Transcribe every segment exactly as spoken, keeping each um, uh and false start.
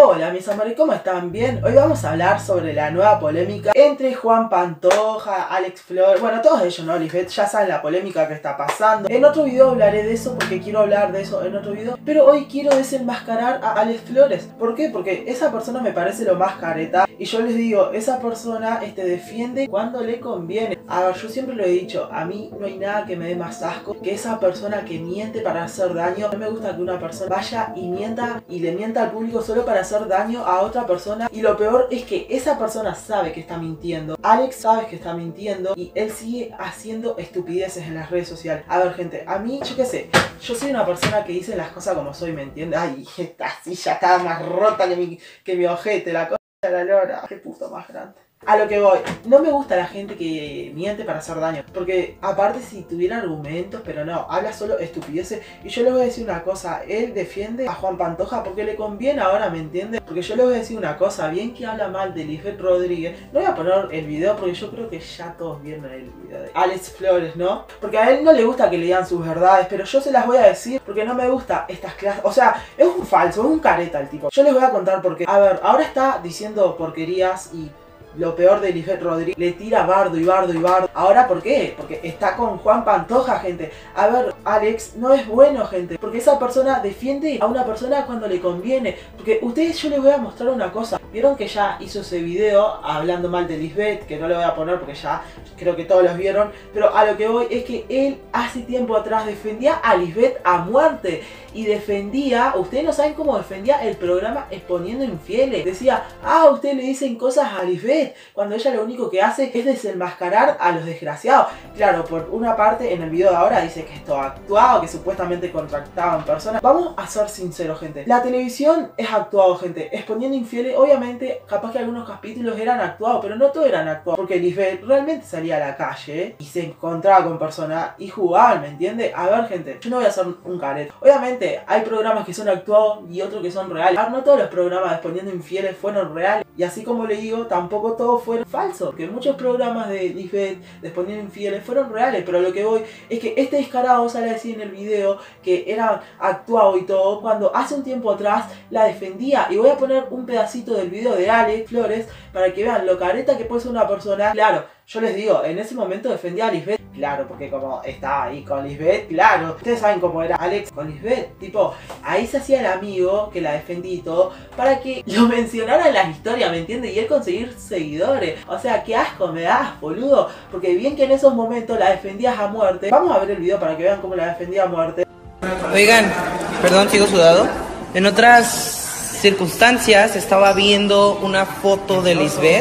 Hola mis amores, ¿cómo están? ¿Bien? Hoy vamos a hablar sobre la nueva polémica entre Juan Pantoja, Alex Flores, bueno, todos ellos, ¿no? Lisbeth, ya saben la polémica que está pasando. En otro video hablaré de eso porque quiero hablar de eso en otro video, pero hoy quiero desenmascarar a Alex Flores. ¿Por qué? Porque esa persona me parece lo más careta y yo les digo, esa persona este, defiende cuando le conviene. A ver, yo siempre lo he dicho, a mí no hay nada que me dé más asco que esa persona que miente para hacer daño. No me gusta que una persona vaya y mienta y le mienta al público solo para hacer daño a otra persona, y lo peor es que esa persona sabe que está mintiendo. Alex sabe que está mintiendo y él sigue haciendo estupideces en las redes sociales. A ver gente, a mí, yo qué sé, yo soy una persona que dice las cosas como soy, ¿me entiendes? Ay, esta silla está más rota que mi, que mi ojete, la cosa de la lora, qué puto más grande. A lo que voy, no me gusta la gente que miente para hacer daño, porque aparte si tuviera argumentos, pero no, habla solo estupideces. Y yo les voy a decir una cosa, él defiende a Juan Pantoja porque le conviene ahora, ¿me entiendes? Porque yo les voy a decir una cosa, bien que habla mal de Lisbeth Rodríguez, no voy a poner el video porque yo creo que ya todos vieron el video de Alex Flores, ¿no? Porque a él no le gusta que le digan sus verdades, pero yo se las voy a decir porque no me gusta estas clases, o sea, es un falso, es un careta el tipo. Yo les voy a contar por qué. A ver, ahora está diciendo porquerías y lo peor de Lisbeth Rodríguez, le tira bardo y bardo y bardo. ¿Ahora por qué? Porque está con Juan Pantoja, gente. A ver, Alex no es bueno, gente, porque esa persona defiende a una persona cuando le conviene. Porque ustedes, yo les voy a mostrar una cosa. Vieron que ya hizo ese video hablando mal de Lisbeth, que no lo voy a poner porque ya creo que todos los vieron. Pero a lo que voy es que él hace tiempo atrás defendía a Lisbeth a muerte. Y defendía, ustedes no saben cómo defendía el programa Exponiendo Infieles. Decía, ah, ustedes le dicen cosas a Lisbeth, cuando ella lo único que hace es desenmascarar a los desgraciados. Claro, por una parte en el video de ahora dice que esto actuado, que supuestamente contractaba en persona. Vamos a ser sinceros, gente. La televisión es actuado, gente. Exponiendo Infieles, obviamente, capaz que algunos capítulos eran actuados, pero no todos eran actuados. Porque Lisbeth realmente salía a la calle, ¿eh? Y se encontraba con personas y jugaban, ¿me entiende? A ver, gente, yo no voy a hacer un caret. Obviamente, hay programas que son actuados y otros que son reales. No todos los programas de Exponiendo Infieles fueron reales. Y así como le digo, tampoco todos fueron falsos. Porque muchos programas de Lisbeth, de Exponiendo Infieles, fueron reales. Pero lo que voy es que este descarado sale a decir en el video que era actuado y todo, cuando hace un tiempo atrás la defendía. Y voy a poner un pedacito del video de Alex Flores para que vean lo careta que puede ser una persona. Claro, yo les digo, en ese momento defendía a Lisbeth. Claro, porque como estaba ahí con Lisbeth, claro, ustedes saben cómo era Alex con Lisbeth. Tipo, ahí se hacía el amigo que la defendía y todo, para que lo mencionara en las historias, ¿me entiendes? Y él conseguir seguidores. O sea, qué asco me das, boludo. Porque bien que en esos momentos la defendías a muerte. Vamos a ver el video para que vean cómo la defendía a muerte. Oigan, perdón, sigo sudado. En otras circunstancias estaba viendo una foto de Lisbeth.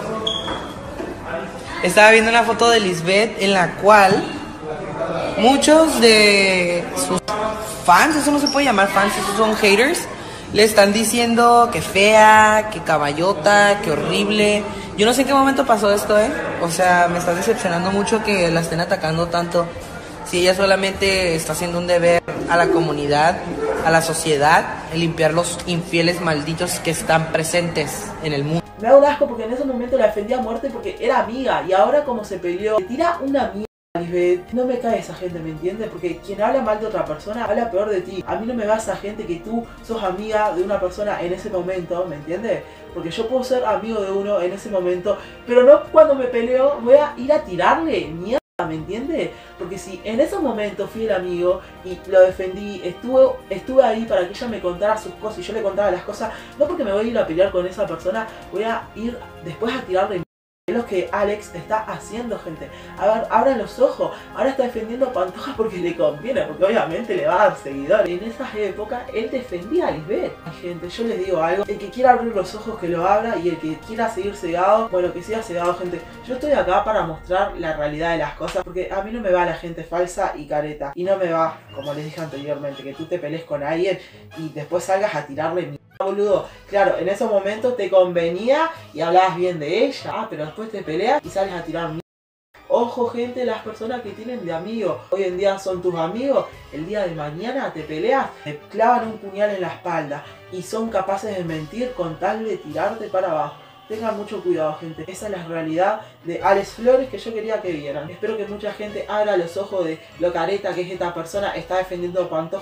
Estaba viendo una foto de Lisbeth en la cual muchos de sus fans, eso no se puede llamar fans, esos son haters, le están diciendo que fea, que caballota, que horrible. Yo no sé en qué momento pasó esto, ¿eh? O sea, me está decepcionando mucho que la estén atacando tanto. Si ella solamente está haciendo un deber a la comunidad, a la sociedad, en limpiar los infieles malditos que están presentes en el mundo. Me da un asco porque en ese momento la defendía a muerte porque era amiga. Y ahora como se peleó, le tira una amiga a Lisbeth. No me cae esa gente, ¿me entiendes? Porque quien habla mal de otra persona, habla peor de ti. A mí no me va esa gente que tú sos amiga de una persona en ese momento, ¿me entiendes? Porque yo puedo ser amigo de uno en ese momento, pero no cuando me peleo voy a ir a tirarle mierda, ¿me entiendes? Porque si en esos momentos fui el amigo y lo defendí, estuve, estuve ahí para que ella me contara sus cosas y yo le contaba las cosas, no porque me voy a ir a pelear con esa persona, voy a ir después a tirarle. Es lo que Alex está haciendo, gente. A ver, abran los ojos. Ahora está defendiendo a Pantoja porque le conviene, porque obviamente le va a dar seguidores. En esas épocas él defendía a Lisbeth. Gente, yo les digo algo, el que quiera abrir los ojos que lo abra, y el que quiera seguir cegado, bueno, que siga cegado, gente. Yo estoy acá para mostrar la realidad de las cosas, porque a mí no me va la gente falsa y careta. Y no me va, como les dije anteriormente, que tú te pelees con alguien y después salgas a tirarle mierda, boludo. Claro, en esos momentos te convenía y hablabas bien de ella. Ah, pero después te peleas y sales a tirar mierda. Ojo, gente, las personas que tienen de amigos, hoy en día son tus amigos, el día de mañana te peleas, te clavan un puñal en la espalda y son capaces de mentir con tal de tirarte para abajo. Tengan mucho cuidado, gente. Esa es la realidad de Alex Flores que yo quería que vieran. Espero que mucha gente abra los ojos de lo careta que es esta persona. Está defendiendo a Pantoja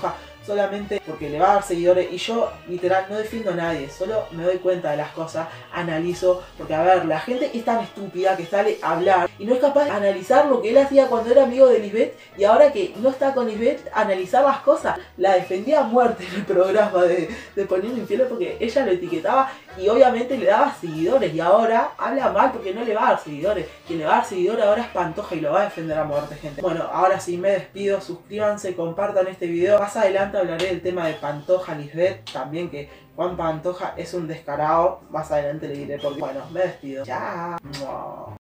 solamente porque le va a dar seguidores. Y yo literal no defiendo a nadie, solo me doy cuenta de las cosas, analizo, porque a ver, la gente es tan estúpida que sale a hablar y no es capaz de analizar lo que él hacía cuando era amigo de Lisbeth, y ahora que no está con Lisbeth, analizar las cosas. La defendía a muerte en el programa de, de Poniendo Infiel porque ella lo etiquetaba y obviamente le daba seguidores, y ahora habla mal porque no le va a dar seguidores. Quien le va a dar seguidores ahora es Pantoja y lo va a defender a muerte, gente. Bueno, ahora sí me despido, suscríbanse, compartan este video. Más adelante hablaré del tema de Pantoja, Lisbeth, también que Juan Pantoja es un descarado. Más adelante le diré porque, bueno, me despido. Chao.